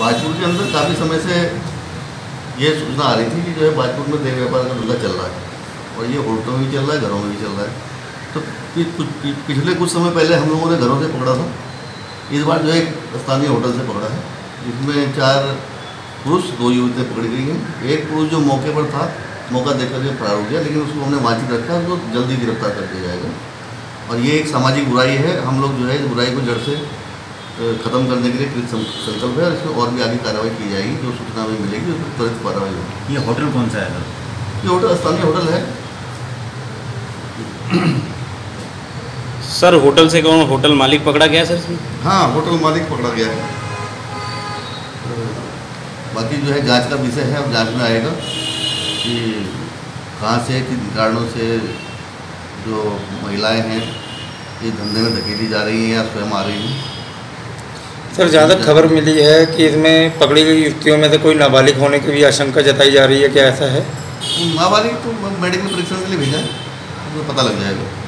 भाजपुर के अंदर काफ़ी समय से ये सूचना आ रही थी कि जो है भाजपुर में देह व्यापार का धंधा चल रहा है और ये होटलों में भी चल रहा है, घरों में भी चल रहा है। तो पिछले कुछ समय पहले हम लोगों ने घरों से पकड़ा था। इस बार जो है एक स्थानीय होटल से पकड़ा है, जिसमें 4 पुरुष 2 युवतियाँ पकड़ी गई हैं। एक पुरुष जो मौके पर था, मौका देकर के फरार हो गया, लेकिन उसको हमने वांछित रखा, उसको जल्दी गिरफ्तार कर दिया जाएगा। और ये एक सामाजिक बुराई है, हम लोग जो है इस बुराई को जड़ से ख़त्म करने के लिए कृत संकल्प है और इसमें और भी आगे कार्रवाई की जाएगी। जो सूचना हमें मिलेगी उस पर त्वरित कार्रवाई होगी। ये होटल कौन सा है? ये होटल स्थानीय होटल है। सर होटल से कौन होटल मालिक पकड़ा गया सर इसमें? हाँ, होटल मालिक पकड़ा गया है। बाकी जो है जांच का विषय है, अब जांच में आएगा कि कहाँ से किन कारणों से जो महिलाएं हैं इस धंधे में धकेली जा रही हैं या स्वयं आ रही हैं। सर ज़्यादा खबर मिली है कि इसमें पकड़ी गई युवतियों में से कोई नाबालिग होने की भी आशंका जताई जा रही है, क्या ऐसा है? नाबालिग तो मेडिकल परीक्षण के लिए भेजा है, उसमें पता लग जाएगा।